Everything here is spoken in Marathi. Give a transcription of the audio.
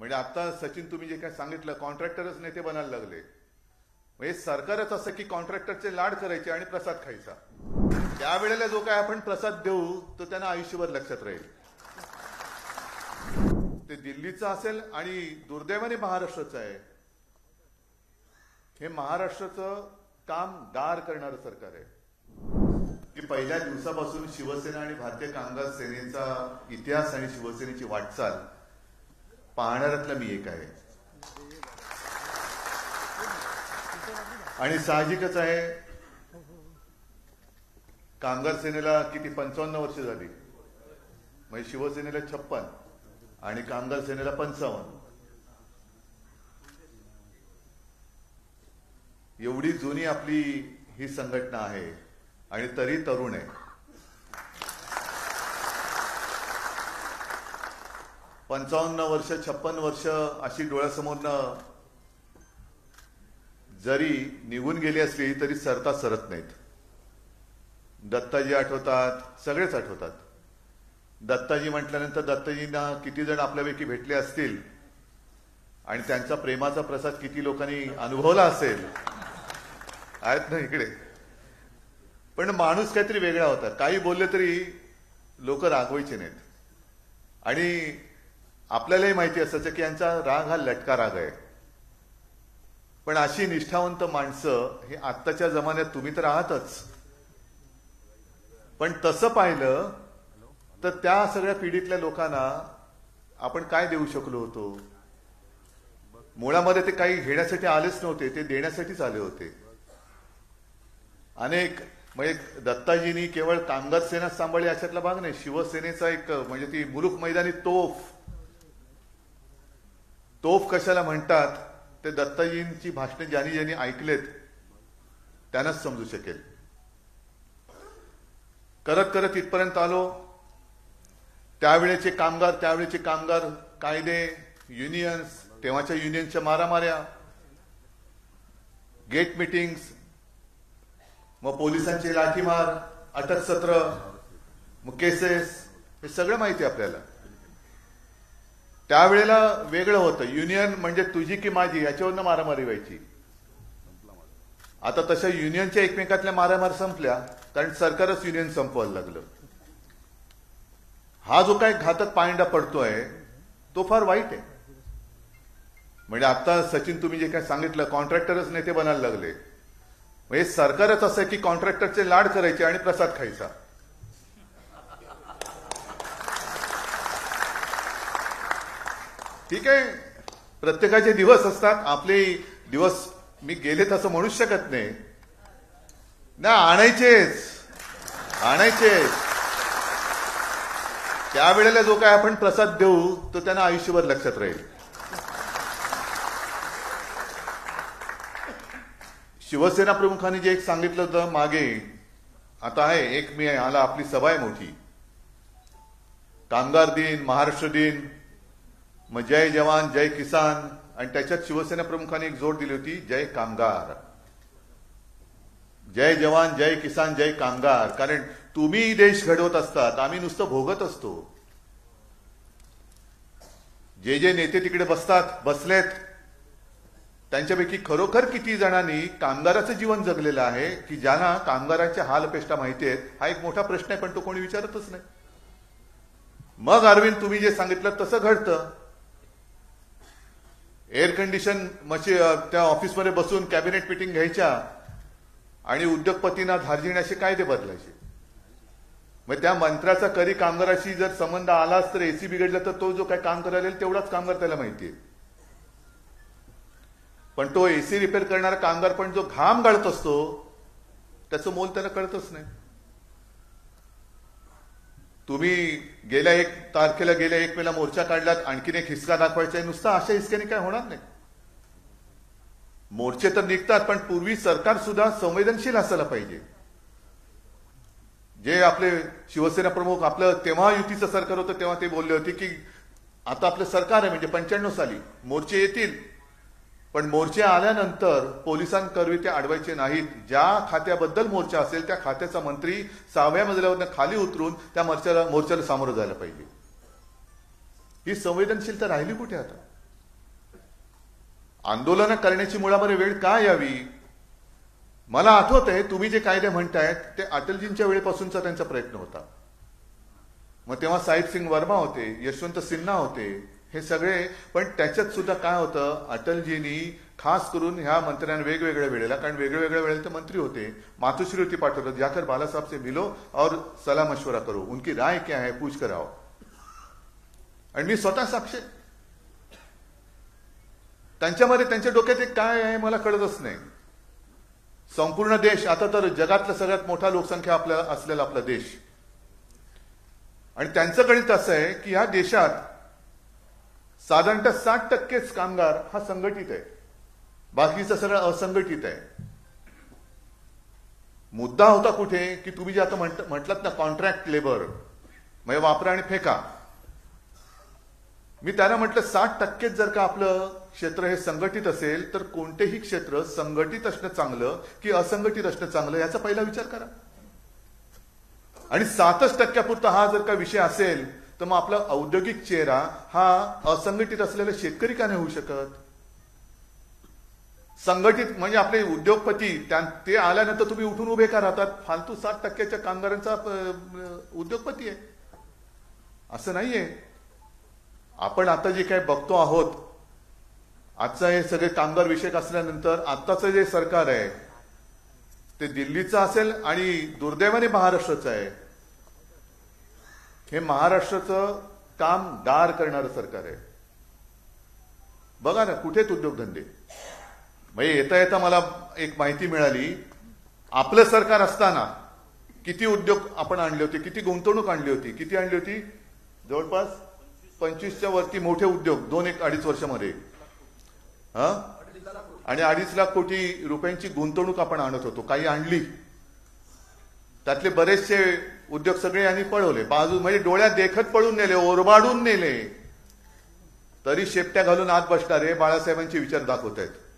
म्हणजे आता सचिन तुम्ही जे काय सांगितलं कॉन्ट्रॅक्टरच नेते बनायला लागले. म्हणजे सरकारच असं की कॉन्ट्रॅक्टरचे लाड करायचे आणि प्रसाद खायचा. त्यावेळेला जो काय आपण प्रसाद देऊ तो त्यांना आयुष्यभर लक्षात राहील. ते दिल्लीचं असेल आणि दुर्दैवाने महाराष्ट्राचं आहे. हे महाराष्ट्राचं काम गार करणारं सरकार आहे की पहिल्या दिवसापासून शिवसेना आणि भारतीय कामगार सेनेचा इतिहास आणि शिवसेनेची वाटचाल पाहणाऱ्यातला मी एक आहे. आणि साहजिकच आहे, कामगार सेनेला किती 55 वर्ष झाली, म्हणजे शिवसेनेला 56 आणि कामगार सेनेला 55. एवढी जुनी आपली ही संघटना आहे आणि तरी तरुण आहे. 55 वर्ष 56 वर्ष अशी डोळ्यासमोरनं जरी निघून गेली असली तरी सरता सरत नाहीत. दत्ताजी आठवतात, सगळेच आठवतात. दत्ताजी म्हटल्यानंतर दत्ताजींना किती जण आपल्यापैकी भेटले असतील आणि त्यांचा प्रेमाचा प्रसाद किती लोकांनी अनुभवला असेल. आहेत ना इकडे. पण माणूस काहीतरी वेगळा होता. काही बोलले तरी लोक रागवायचे नाहीत. आणि आपल्यालाही माहिती असायचं की यांचा राग हा लटका राग आहे. पण अशी निष्ठावंत माणसं हे आत्ताच्या जमान्यात तुम्ही तर आहातच. पण तसं पाहिलं तर त्या सगळ्या पिढीतल्या लोकांना आपण काय देऊ शकलो होतो. मुळामध्ये ते काही घेण्यासाठी आलेच नव्हते, ते देण्यासाठीच आले होते. अनेक म्हणजे दत्ताजींनी केवळ कामगार सेना सांभाळली अशातला भाग नाही. शिवसेनेचा एक म्हणजे ती मुलूक मैदानी तोफ कशाला म्हणतात ते दत्ताजींची भाषणे ज्यांनी ऐकलेत त्यांनाच समजू शकेल. करत करत इथपर्यंत आलो. त्यावेळेचे कामगार कायदे, युनियन्स, तेव्हाच्या युनियनच्या मारामाऱ्या, गेट मीटिंग्स, मग पोलिसांचे लाठीमार, अटक सत्र, मग केसेस, हे सगळं माहिती आपल्याला. त्यावेळेला वेगळं होतं. युनियन म्हणजे तुझी की माझी याच्यावरनं मारामारी व्हायची. आता तशा युनियनच्या एकमेकातल्या मारामार संपल्या कारण सरकारच युनियन संपवायला लागलं. हा जो काय घातक पायंडा पडतोय तो फार वाईट आहे. म्हणजे आता सचिन तुम्ही जे काय सांगितलं कॉन्ट्रॅक्टरच नेते बनायला लागले. म्हणजे सरकारच असं की कॉन्ट्रॅक्टरचे लाड करायचे आणि प्रसाद खायचा. ठीक आहे, प्रत्येकाचे दिवस असतात. आपले दिवस मी गेलेत असं म्हणूच शकत नाही ना. आणायचेच. त्यावेळेला जो काय आपण प्रसाद देऊ तो त्यांना आयुष्यभर लक्षात राहील. शिवसेना प्रमुखांनी जे एक सांगितलं होतं मागे, आता आहे 1 मे आला, आपली सभा आहे मोठी. कामगार दिन, महाराष्ट्र दिन, मग जय जवान जय किसान, आणि त्याच्यात शिवसेना प्रमुखांनी एक जोड दिली होती जय कामगार. जय जवान जय किसान जय कामगार. कारण तुम्ही देश घडवत असतात, आम्ही नुसतं भोगत असतो. जे नेते तिकडे बसलेत त्यांच्यापैकी खरोखर किती जणांनी कामगाराचं जीवन जगलेलं आहे की ज्यांना कामगारांच्या हालअपेष्टा माहिती आहेत, हा एक मोठा प्रश्न आहे. पण तो कोणी विचारतच नाही. मग अरविंद तुम्ही जे सांगितलं तसं घडतं. एअर कंडिशन त्या ऑफिसमध्ये बसून कॅबिनेट मीटिंग घ्यायच्या आणि उद्योगपतींना धार्जिण्याचे कायदे बदलायचे. मग त्या मंत्र्याचा कधी कामगाराशी जर संबंध आलाच तर एसी बिघडला तर तो जो काय काम करायला तेवढाच कामगार त्याला माहितीये. पण तो एसी रिपेअर करणारा कामगार पण जो घाम गाळत असतो त्याचं मोल त्याला कळतच नाही. तुम्ही गेल्या 1 तारखेला गेल्या 1 मेला मोर्चा काढलात, आणखीन एक हिसका दाखवायचा आहे. नुसता अशा हिसक्याने काय होणार नाही. मोर्चे तर निघतात, पण पूर्वी सरकार सुद्धा संवेदनशील असायला पाहिजे. जे आपले शिवसेना प्रमुख, आपलं तेव्हा युतीचं सरकार होतं तेव्हा ते बोलले होते की आता आपलं सरकार आहे म्हणजे 95 साली मोर्चे येतील, पण मोर्चे आल्यानंतर पोलिसांकरवी ते अडवायचे नाहीत. ज्या खात्याबद्दल मोर्चा असेल त्या खात्याचा मंत्री 6व्या मजल्यावरनं खाली उतरून त्या मोर्चाला सामोरं जायला पाहिजे. ही संवेदनशीलता राहिली कुठे आता. आंदोलनं करण्याची मुळामध्ये वेळ का यावी? मला आठवत आहे तुम्ही जे कायदे म्हणतायत ते अटलजींच्या वेळेपासूनचा त्यांचा प्रयत्न होता. मग तेव्हा साहिब सिंग वर्मा होते, यशवंत सिन्हा होते, हे सगळे. पण त्याच्यात सुद्धा काय होतं, अटलजींनी खास करून ह्या मंत्र्यांना वेगवेगळ्या वेळेला, कारण वेगवेगळ्या वेळेला ते मंत्री होते, मातोश्री होती पाठवलं, जाकर बाला साहब से मिलो और सलाह मशवरा करो, उनकी राय क्या है पूछ कर आओ. आणि मी स्वतः साक्षी. त्यांच्यामध्ये त्यांच्या डोक्यात एक काय आहे मला कळतच नाही. संपूर्ण देश, आता तर जगातला सगळ्यात मोठा लोकसंख्या असलेला आपला देश, आणि त्यांचं गणित असं आहे की या देशात साधारणतः 60% कामगार हा संघटित आहे, बाकीचा सगळं असंघटित आहे. मुद्दा होता कुठे की तुम्ही जे आता म्हटलात ना कॉन्ट्रॅक्ट लेबर, म्हणजे वापरा आणि फेका. मी त्यांना म्हटलं 60% जर का आपलं क्षेत्र हे संघटित असेल तर कोणतेही क्षेत्र संघटित असणं चांगलं की असंघटित असणं चांगलं याचा पहिला विचार करा. आणि 7% हा जर का विषय असेल तर मग आपला औद्योगिक चेहरा हा असंघटित असलेला शेतकरी का नाही होऊ शकत? संघटित म्हणजे आपले उद्योगपती, ते आल्यानंतर तुम्ही उठून उभे का राहतात? फालतू 60% कामगारांचा उद्योगपती आहे असं नाहीये. आपण आता जे काही बघतो आहोत, आजचा हे सगळे कामगार विषयक असल्यानंतर आत्ताचं जे सरकार आहे ते दिल्लीचं असेल आणि दुर्दैवाने महाराष्ट्राचं आहे. हे महाराष्ट्राचं काम गार करणारं सरकार आहे. बघा ना कुठेच उद्योगधंदे. म्हणजे येता येता मला एक माहिती मिळाली, आपलं सरकार असताना किती उद्योग आपण आणले होते, किती गुंतवणूक आणली होती, किती आणली होती? जवळपास 25च्या वरती मोठे उद्योग 2-2.5 वर्षामध्ये, आणि 2.5 लाख कोटी रुपयांची गुंतवणूक आपण आणत होतो. काही आणली, त्यातले बरेचसे उद्योग सगळे यांनी पळवले, बाजू म्हणजे डोळ्यात देखत पळून नेले, ओरबाडून नेले. तरी शेपट्या घालून आत बसणारे बाळासाहेबांचे विचार दाखवत आहेत.